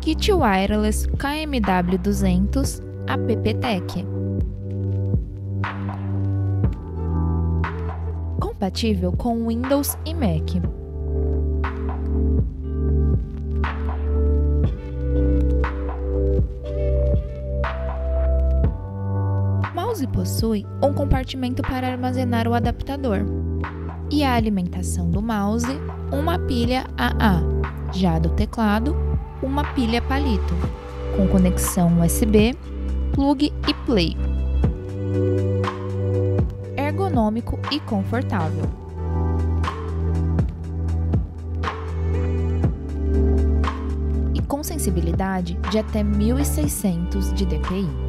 Kit Wireless KMW200 APP-Tech. Compatível com Windows e Mac. O mouse possui um compartimento para armazenar o adaptador e a alimentação do mouse, uma pilha AA, já do teclado, uma pilha palito, com conexão USB, plug e play. Ergonômico e confortável. E com sensibilidade de até 1600 de dpi.